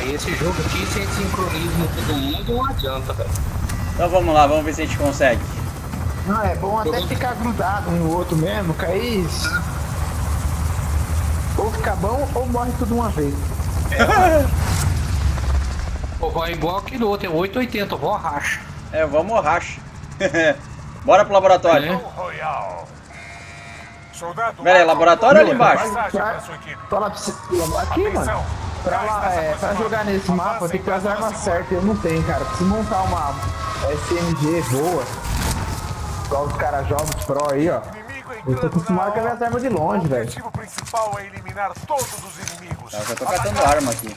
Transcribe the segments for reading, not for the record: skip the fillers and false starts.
velho. Esse jogo aqui, sem sincronismo todo mundo, não adianta, velho. Então vamos lá, vamos ver se a gente consegue. Não, é bom até ficar grudado um no outro mesmo, que aí... Ou fica bom ou morre tudo uma vez. Pô, vai igual aquele outro, é 880, vó racha. É, vamos racha. Bora pro laboratório. Pera aí, laboratório ou ali embaixo? Tô lá pra você... Aqui, mano. Pra jogar nesse mapa tem que ter as armas certas, eu não tenho, cara. Preciso montar uma SMG boa. Igual os caras jogos pro aí, ó. Eu tô acostumado com as minhas armas de longe, velho. O objetivo principal é eliminar todos os inimigos. Eu já tô catando arma aqui.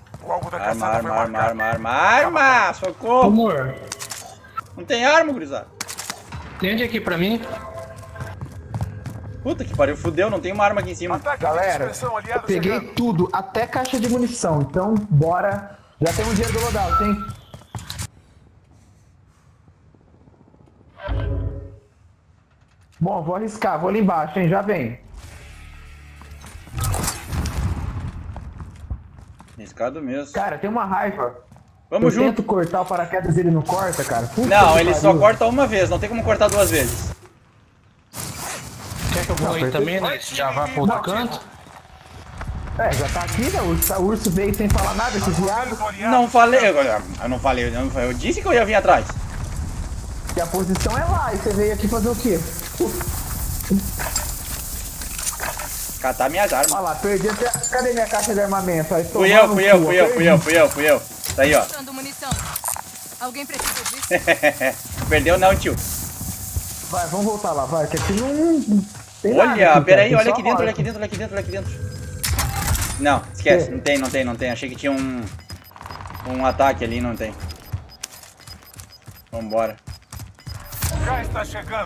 Arma! Socorro! Amor, Não tem arma, gurizada. tende aqui pra mim. Puta que pariu, fudeu, não tem uma arma aqui em cima. Galera, eu peguei tudo, até caixa de munição. Então, bora. Já temos dinheiro do loadout, hein? Bom, vou arriscar, vou ali embaixo, hein? Já vem. Arriscado mesmo. Cara, tem uma raiva. Vamos eu junto. tento cortar o paraquedas e ele não corta, cara. Puta Não, que ele só pariu. corta uma vez, não tem como cortar duas vezes. Quer que eu vou aí também, né? Já vai pro outro canto. É, já tá aqui, né? O urso veio sem falar nada, esse viado. Não falei, eu não falei, eu disse que eu ia vir atrás. E a posição é lá, e você veio aqui fazer o quê? Catar minhas armas. Olha lá, perdi até... Cadê minha caixa de armamento? Aí, Fui eu. Tá aí, ó. Usando munição. Alguém precisa disso? Perdeu não, tio. Vai, vamos voltar lá, vai, que aqui não... tem nada Olha, aqui, peraí, cara, olha tem aqui só dentro, rocha. olha aqui dentro. Não, esquece, não tem. Achei que tinha um ataque ali, não tem. Vambora. Já está chegando.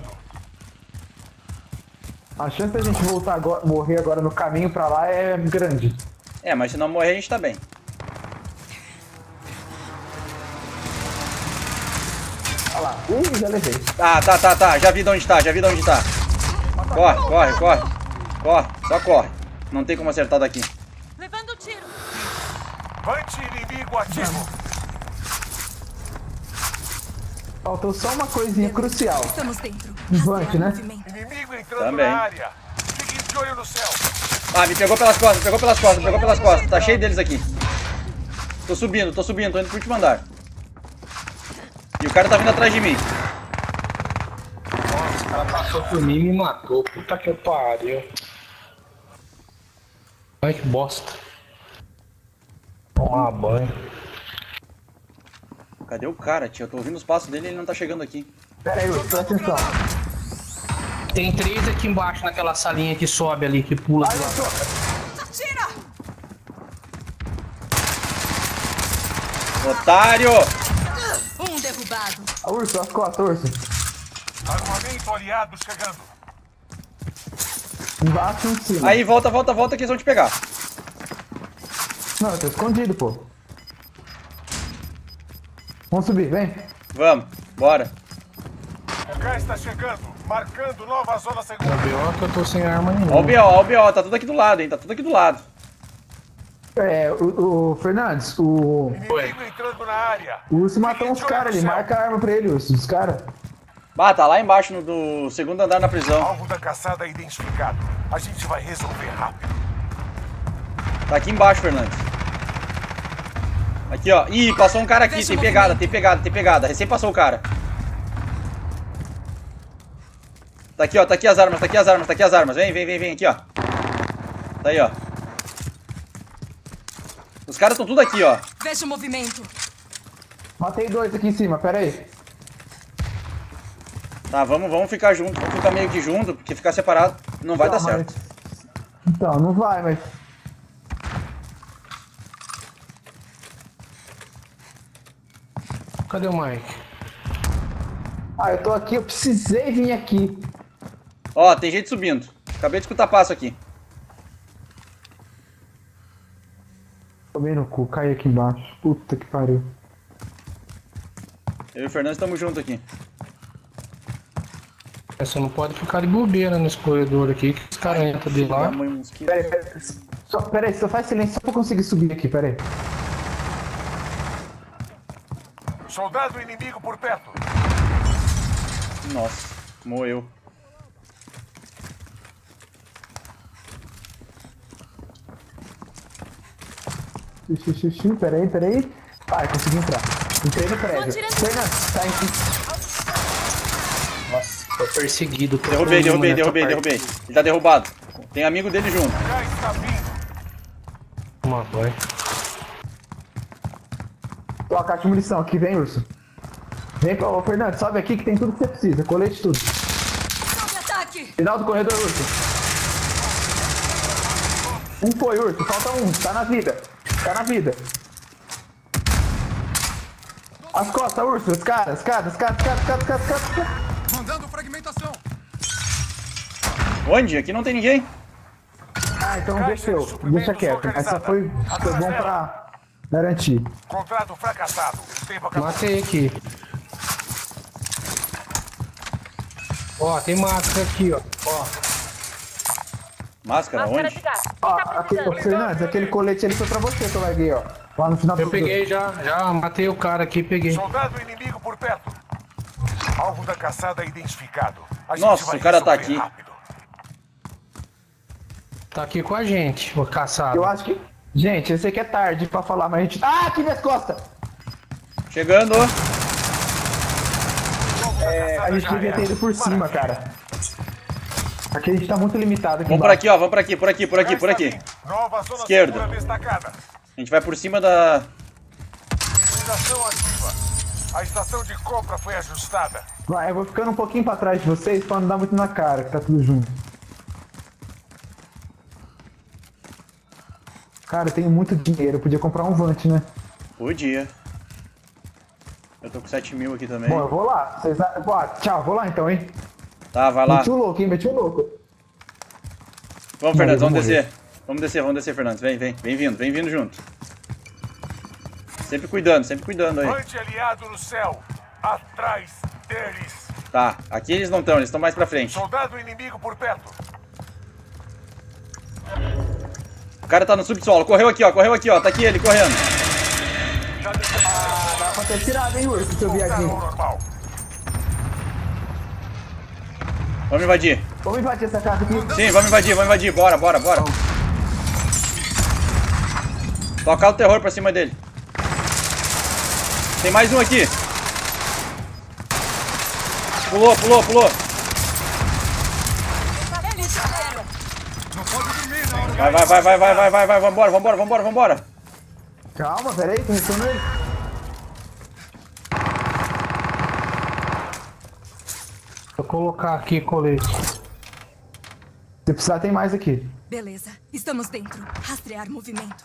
A chance da gente voltar agora, morrer agora no caminho pra lá é grande. É, mas se não morrer a gente tá bem. Olha lá, já levei. Tá, já vi de onde tá. Corre, só corre. Não tem como acertar daqui. Levando tiro. Anti-inimigo ativo. Faltou só uma coisinha crucial. Estamos dentro. Desvante, né? Movimento. Inimigo entrando Também. na área. Fiquem de olho no céu. Ah, me pegou pelas costas. Tá cheio deles aqui. Tô subindo, tô indo pro último andar. E o cara tá vindo atrás de mim. Nossa, o cara passou por mim e me matou. Puta que pariu. Ai, que bosta. Tomar banho. Cadê o cara, tio? Eu tô ouvindo os passos dele e ele não tá chegando aqui. Pera aí, presta atenção. Tem 3 aqui embaixo naquela salinha que sobe ali, que pula. Ai, eu tô... Atira! Otário! Um derrubado. Urso, as costas, urso. Armamento aliado chegando. Embaixo e em cima. Aí, volta que eles vão te pegar. Não, eu tô escondido, pô. Vamos subir, vem. Vamos, bora. O gás está chegando. Marcando nova zona segura. O B.O. que eu tô sem arma nenhuma. Ó o B.O., tá tudo aqui do lado, hein? É, o Fernandes, o Inimigo entrando na área. urso matou uns caras ali. Marca a arma pra ele, urso, os caras. Ah, tá lá embaixo no segundo andar na prisão. Alvo da caçada identificado. A gente vai resolver rápido. Tá aqui embaixo, Fernandes. Aqui, ó. Ih, passou um cara aqui. Tem pegada. Recém passou o cara. Tá aqui, ó. Tá aqui as armas. Vem aqui, ó. Tá aí, ó. Os caras estão tudo aqui, ó. Veja o movimento. Matei 2 aqui em cima, pera aí. Tá, vamos ficar junto. Vamos ficar meio que junto, porque ficar separado não vai dar certo. Então, não vai, mas... Cadê o Mike? Ah, eu tô aqui, eu precisei vir aqui. Ó, tem gente subindo. Acabei de escutar passo aqui. Tomei no cu, caí aqui embaixo. Puta que pariu. Eu e o Fernando estamos juntos aqui. Você não pode ficar de bobeira nesse corredor aqui, que os caras entram de lá. Pera aí, só faz silêncio só pra eu conseguir subir aqui, pera aí. Soldado inimigo por perto. Nossa, morreu. Xixi, peraí. Vai, consegui entrar. Entrei no prédio. Fernando, tá aqui. Nossa, tô perseguido. Derrubei. Ele tá derrubado. Tem amigo dele junto. Já está vindo. Uma vai. Ó, a caixa de munição aqui, vem, urso. Vem pra... Ô, Fernando, sobe aqui que tem tudo que você precisa. Colete tudo. Sobe ataque! Final do corredor, urso. Um foi, urso. Falta um. Tá na vida. As costas, urso. Escada. Mandando fragmentação. Onde? Aqui não tem ninguém. Ah, então Caixa desceu. de suprimentos Deixa quieto. Essa localizada. foi bom pra garantir. Contrato fracassado. Tempo acabou. Matei aqui. Ó, tem máscara aqui, ó. Máscara, onde? Ó, aquele, Fernandes, aquele colete ali foi pra você que eu larguei, ó. Lá no final do Eu peguei já matei o cara aqui, peguei. Soldado inimigo por perto. Alvo da caçada identificado. A gente Nossa, vai o cara tá resolver aqui. rápido. Tá aqui com a gente, o caçado. Eu acho que... Gente, esse aqui é tarde pra falar, mas a gente... Ah, aqui nas costas! Chegando. É, a gente devia ter ido por cima, cara. Aqui a gente tá muito limitado aqui Vamos por aqui, ó. Vamos por aqui. Nova zona Esquerda. segura destacada. A gente vai por cima da... Estação ativa. A estação de compra foi ajustada. Vai, eu vou ficando um pouquinho pra trás de vocês pra não dar muito na cara, que tá tudo junto. Cara, eu tenho muito dinheiro, eu podia comprar um Vant, né? Podia. Eu tô com 7 mil aqui também. Bom, eu vou lá. Vocês... Boa, tchau, vou lá então, hein? Tá, vai lá. Meti o louco, hein? Meti o louco. Vamos, Fernandes, vamos Morreu. descer. Vamos descer, Fernandes. Vem vindo junto. Sempre cuidando aí. Anti-aliado no céu. Atrás deles. Tá, aqui eles não estão, eles estão mais pra frente. Soldado inimigo por perto. O cara tá no subsolo, correu aqui, ó, tá aqui ele correndo. Já desceu. Dá pra ter tirado, hein, urso, seu viadinho. Normal. Vamos invadir. Vamos invadir essa casa aqui. Sim, vamos invadir, bora. Tocar o terror pra cima dele. Tem mais um aqui. Pulou. Eles já eram! Não pode dormir na hora. Vai, vambora. Calma, peraí, tô restando ele. Vou colocar aqui colete. Se precisar, tem mais aqui. Beleza, estamos dentro. Rastrear movimento.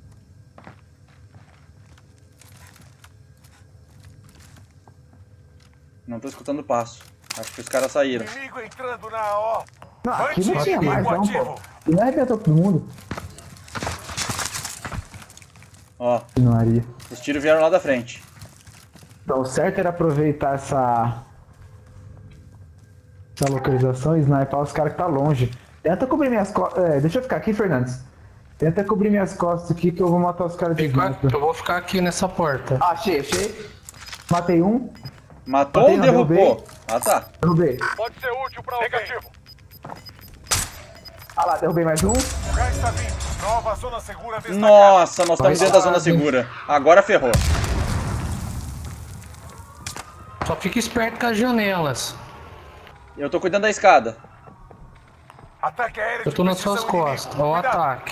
Não tô escutando passo. Acho que os caras saíram. Inimigo entrando na O. Não, aqui não tinha mais, não, Ativo. pô. E não arrebentou todo mundo. Ó, Continuaria. os tiros vieram lá da frente. Então, o certo era aproveitar essa localização e sniper os caras que tá longe. Tenta cobrir minhas costas. Deixa eu ficar aqui, Fernandes. Tenta cobrir minhas costas aqui que eu vou matar os caras de sniper. Eu vou ficar aqui nessa porta. Ah, achei. Matei um. Matou Matei, ou não, derrubou? derrubei. Ah, tá. Derrubei. Pode ser útil para alguém. Negativo. Ah lá, derrubei mais um. O gás está vindo. Nova zona segura destacada. Nossa, nós estamos Vai dentro da zona lá, segura. Agora ferrou. Só fica esperto com as janelas. Eu tô cuidando da escada. Ataque aéreo Eu de tô nas suas precisão costas. inimigo. Ó o Cuidado. ataque.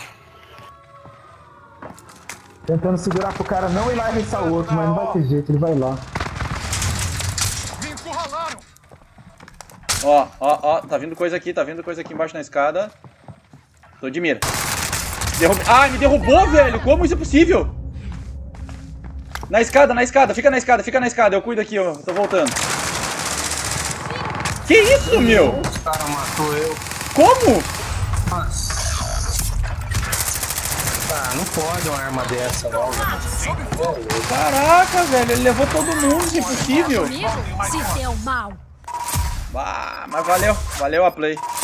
Tentando segurar pro cara não ir lá e arremessar o outro, mas não vai ter jeito, ele vai lá. Me encurralaram. Ó, tá vindo coisa aqui embaixo na escada. Tô de mira. Ah, me derrubou, velho! Como isso é possível? Na escada, fica na escada, eu cuido aqui, eu tô voltando. Que isso, meu? O cara matou eu. Como? Nossa. Ah, não pode uma arma dessa logo. Caraca, velho, ele levou todo mundo, isso é impossível. Comigo? Se deu mal. Ah, mas valeu a play.